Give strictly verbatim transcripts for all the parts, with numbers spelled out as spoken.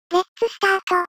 レッツスタート。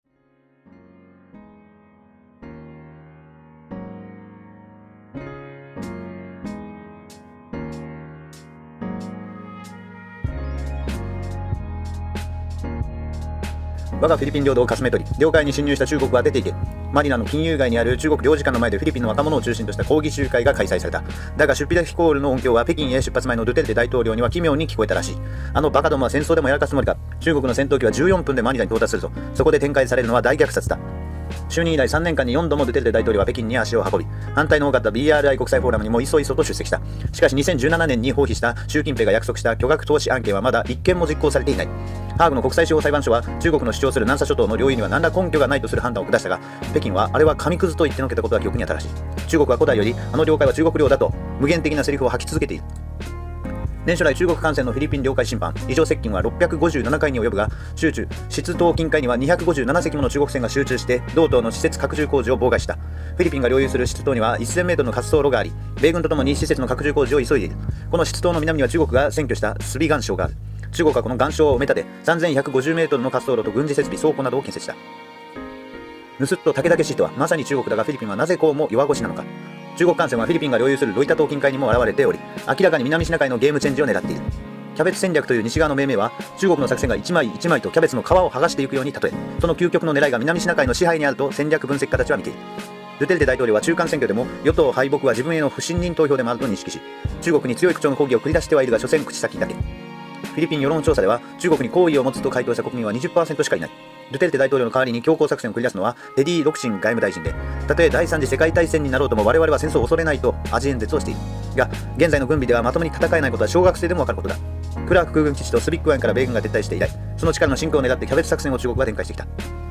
我がフィリピン領土をかすめ取り、領海に侵入した中国は出ていけ。マニラの金融街にある中国領事館の前でフィリピンの若者を中心とした抗議集会が開催された。だが出費コールの音響は北京へ出発前のドゥテルテ大統領には奇妙に聞こえたらしい。あのバカどもは戦争でもやらかすつもりか。中国の戦闘機はじゅうよんぷんでマニラに到達するぞ。そこで展開されるのは大虐殺だ。就任以来さんねんかんによんどもドゥテルテ大統領は北京に足を運び、反対の多かった ビーアールアイ 国際フォーラムにもいそいそと出席した。しかしにせんじゅうななねんに放棄した習近平が約束した巨額投資案件はまだ一件も実行されていない。ハーグの国際司法裁判所は中国の主張する南沙諸島の領有には何ら根拠がないとする判断を下したが、北京はあれは紙くずと言ってのけたことは記憶に新しい。中国は古代よりあの領海は中国領だと無限的なセリフを吐き続けている。年初来中国艦船のフィリピン領海侵犯、異常接近はろっぴゃくごじゅうななかいに及ぶが、集中、出島近海にはにひゃくごじゅうななせきもの中国船が集中して、同島の施設拡充工事を妨害した。フィリピンが領有する出島にはせんメートルの滑走路があり、米軍とともに施設の拡充工事を急いでいる。この出島の南には中国が占拠したスリ岩礁がある。中国はこの岩礁を埋め立て、さんぜんひゃくごじゅうメートルの滑走路と軍事設備、倉庫などを建設した。ぬすっと武田しいとは、まさに中国だがフィリピンはなぜこうも弱腰なのか。中国艦船はフィリピンが領有するロイタ島近海にも現れており、明らかに南シナ海のゲームチェンジを狙っている。キャベツ戦略という西側の命名は、中国の作戦が一枚一枚とキャベツの皮を剥がしていくように例え、その究極の狙いが南シナ海の支配にあると戦略分析家たちは見ている。ドゥテルテ大統領は中間選挙でも与党敗北は自分への不信任投票でもあると認識し、中国に強い口調の抗議を繰り出してはいるが所詮口先だけ。フィリピン世論調査では中国に好意を持つと回答した国民は にじゅっパーセント しかいない。ドゥテルテ大統領の代わりに強硬作戦を繰り出すのはテディ・ロクシン外務大臣で、たとえ第三次世界大戦になろうとも我々は戦争を恐れないと味演説をしている。が、現在の軍備ではまともに戦えないことは小学生でもわかることだ。クラーク空軍基地とスビック湾から米軍が撤退して以来、その力の進化を狙ってキャベツ作戦を中国は展開してきた。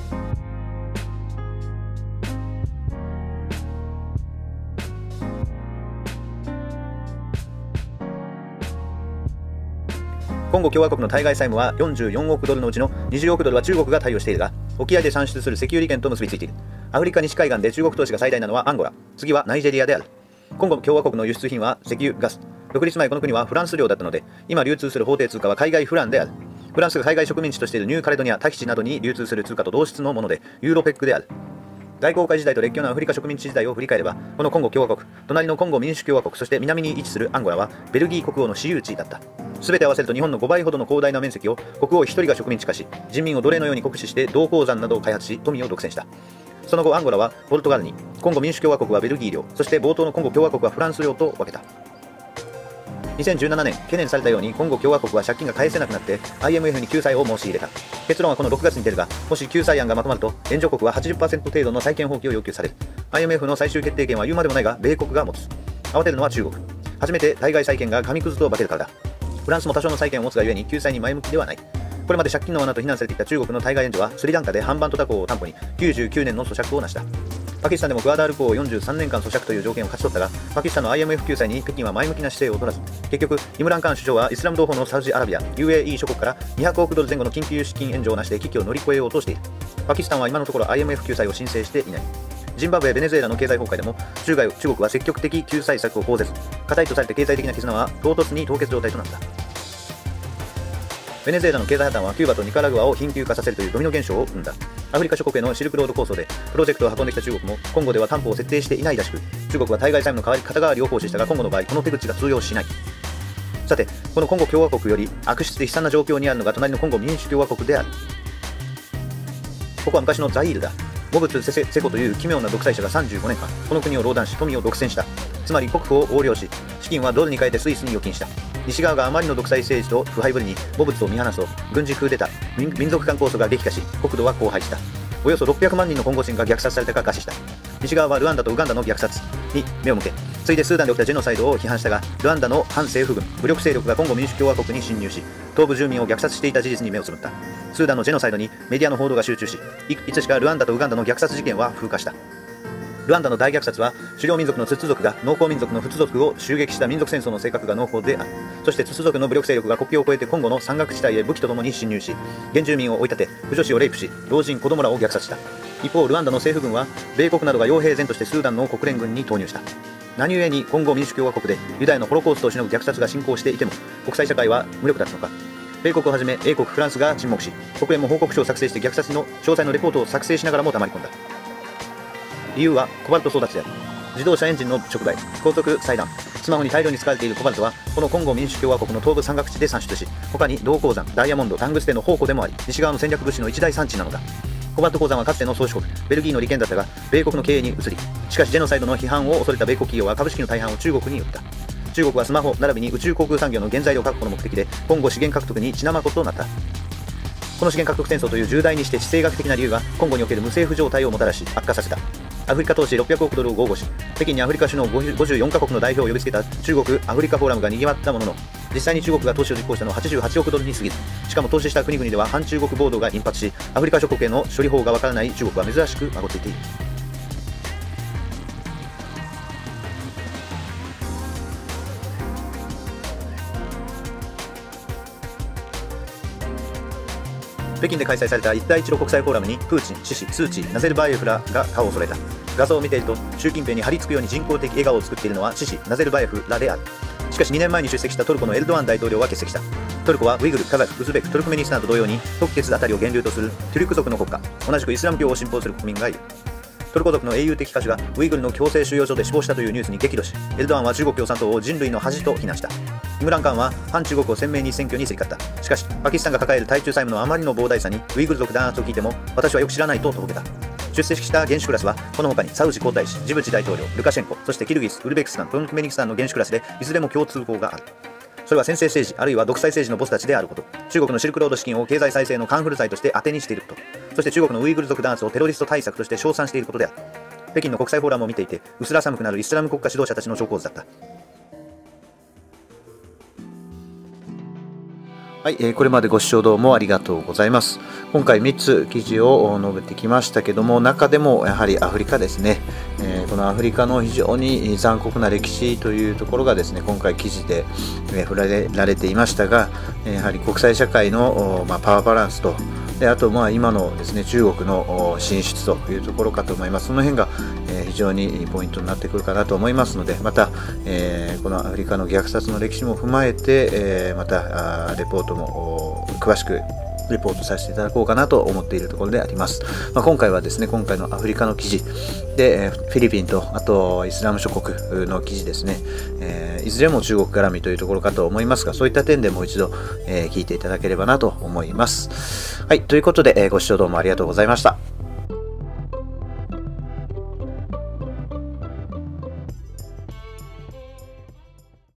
コンゴ共和国の対外債務はよんじゅうよんおくドルのうちのにじゅうおくドルは中国が貸与しているが、沖合で産出する石油利権と結びついている。アフリカ西海岸で中国投資が最大なのはアンゴラ、次はナイジェリアである。コンゴ共和国の輸出品は石油、ガス。独立前この国はフランス領だったので、今流通する法定通貨は海外フランである。フランスが海外植民地としているニューカレドニア、タヒチなどに流通する通貨と同質のもので、ユーロペックである。大航海時代と列強のアフリカ植民地時代を振り返れば、このコンゴ共和国、隣のコンゴ民主共和国、そして南に位置するアンゴラはベルギー国王の私有地だった。すべて合わせると日本のごばいほどの広大な面積を国王一人が植民地化し、人民を奴隷のように酷使して銅鉱山などを開発し、富を独占した。その後アンゴラはポルトガルに、コンゴ民主共和国はベルギー領、そして冒頭のコンゴ共和国はフランス領と分けた。にせんじゅうななねん、懸念されたようにコンゴ共和国は借金が返せなくなって アイエムエフ に救済を申し入れた。結論はこのろくがつに出るが、もし救済案がまとまると援助国は はちじゅっパーセント 程度の債権放棄を要求される。 アイエムエフ の最終決定権は言うまでもないが米国が持つ。慌てるのは中国。初めて対外債権が紙くずと化けるからだ。フランスも多少の債権を持つがゆえに救済に前向きではない。これまで借金の罠と非難されてきた中国の対外援助はスリランカでハンバントタ港を担保にきゅうじゅうきゅうねんの租借を成した。パキスタンでもグアダル港をよんじゅうさんねんかん租借という条件を勝ち取ったが、パキスタンの アイエムエフ 救済に北京は前向きな姿勢を取らず、結局イムラン・カーン首相はイスラム同胞のサウジアラビア ユーエーイー 諸国からにひゃくおくドル前後の緊急資金援助をなしで危機を乗り越えようとしている。パキスタンは今のところ アイエムエフ 救済を申請していない。ジンバブエ、ベネズエラの経済崩壊でも中外中国は積極的救済策を講ぜず、固いとされて経済的な絆は唐突に凍結状態となった。ベネズエラの経済破綻はキューバとニカラグアを貧窮化させるというドミノ現象を生んだ。アフリカ諸国へのシルクロード構想でプロジェクトを運んできた中国もコンゴでは担保を設定していないらしく、中国は対外債務の代わり肩代わりを行使したが、コンゴの場合この手口が通用しない。さて、このコンゴ共和国より悪質で悲惨な状況にあるのが隣のコンゴ民主共和国である。ここは昔のザイールだ。モブツ・セセコという奇妙な独裁者がさんじゅうごねんかんこの国を壟断し富を独占した。つまり国庫を横領し、資金はドルに変えてスイスに預金した。西側があまりの独裁政治と腐敗ぶりにモブツを見放すと、軍事クーデター、民族間抗争が激化し、国土は荒廃した。およそろっぴゃくまんにんのコンゴ人が虐殺されたか餓死した。西側はルワンダとウガンダの虐殺に目を向け、ついでスーダンで起きたジェノサイドを批判したが、ルワンダの反政府軍、武力勢力がコンゴ民主共和国に侵入し、東部住民を虐殺していた事実に目をつぶった。スーダンのジェノサイドにメディアの報道が集中し、い, いつしかルワンダとウガンダの虐殺事件は風化した。ルワンダの大虐殺は狩猟民族のツッツ族が農耕民族のフツ族を襲撃した民族戦争の性格が濃厚である。そしてツツ族の武力勢力が国境を越えてコンゴの山岳地帯へ武器とともに侵入し、原住民を追い立て婦女子をレイプし、老人子供らを虐殺した。一方ルワンダの政府軍は米国などが傭兵前としてスーダンの国連軍に投入した。何故にコンゴ民主共和国でユダヤのホロコーストをしのぐ虐殺が進行していても国際社会は無力だったのか。 米国をはじめ英国、フランスが沈黙し、国連も報告書を作成して虐殺の詳細のレポートを作成しながらも黙り込んだ。理由はコバルト争奪である。自動車エンジンの触媒、高速裁断、スマホに大量に使われているコバルトは、このコンゴ民主共和国の東部山岳地で産出し、他に銅鉱山、ダイヤモンド、タングステンの宝庫でもあり、西側の戦略物資の一大産地なのだ。コバルト鉱山はかつての宗主国、ベルギーの利権だったが、米国の経営に移り、しかしジェノサイドの批判を恐れた米国企業は株式の大半を中国に売った。中国はスマホ並びに宇宙航空産業の原材料確保の目的で、今後資源獲得に血まことなった。この資源獲得戦争という重大にして地政学的な理由が、今後における無政府状態をもたらし、悪化させた。アフリカ投資ろっぴゃくおくドルを豪語し、北京にアフリカ首脳ごじゅうよんカ国の代表を呼びつけた中国アフリカフォーラムが賑わったものの、実際に中国が投資を実行したのははちじゅうはちおくドルに過ぎず、しかも投資した国々では反中国暴動が頻発し、アフリカ諸国への処理法がわからない中国は珍しくまごついている。北京で開催された一帯一路国際フォーラムにプーチン、シシ、スー・チー、ナゼルバーエフらが顔を揃えた。画像を見ていると、習近平に張り付くように人工的笑顔を作っているのはシシ、ナゼルバーエフらである。しかしにねんまえに出席したトルコのエルドアン大統領は欠席した。トルコはウイグル、カザフ、ウズベク、トルクメニスタンと同様に、トクケツあたりを源流とするトゥルク族の国家、同じくイスラム教を信奉する国民がいる。トルコ族の英雄的歌手がウイグルの強制収容所で死亡したというニュースに激怒し、エルドアンは中国共産党を人類の恥と非難した。イムランカンは反中国を鮮明に選挙に競り勝った。しかし、パキスタンが抱える対中債務のあまりの膨大さに、ウイグル族弾圧を聞いても、私はよく知らないととぼけた。出席した元首クラスは、この他にサウジ皇太子、ジブチ大統領、ルカシェンコ、そしてキルギス、ウルベキスタン、トルクメニスタンの元首クラスで、いずれも共通項がある。それは専制政治、あるいは独裁政治のボスたちであること。中国のシルクロード資金を経済再生のカンフル剤として当てにしていること。そして中国のウイグル族弾圧をテロリスト対策として称賛していることである。北京の国際フォーラムを見ていて、薄ら寒くなるイスラム国家指導者たちの諸構図だった。はい、えー、これまでご視聴どうもありがとうございます。今回みっつ記事を述べてきましたけども、中でもやはりアフリカですね、えー、このアフリカの非常に残酷な歴史というところがですね、今回記事で、えー、触れられていましたが、やはり国際社会の、まあ、パワーバランスと、であとまあ今のですね、中国の進出というところかと思います。その辺が、えー、非常にポイントになってくるかなと思いますので、また、えー、このアフリカの虐殺の歴史も踏まえて、えー、またレポートも詳しくレポートさせていただこうかなと思っているところであります。まあ、今回はですね、今回のアフリカの記事で、フィリピンとあとイスラム諸国の記事ですね、えー、いずれも中国絡みというところかと思いますが、そういった点でもう一度、えー、聞いていただければなと思います。はい、ということで、えー、ご視聴どうもありがとうございました。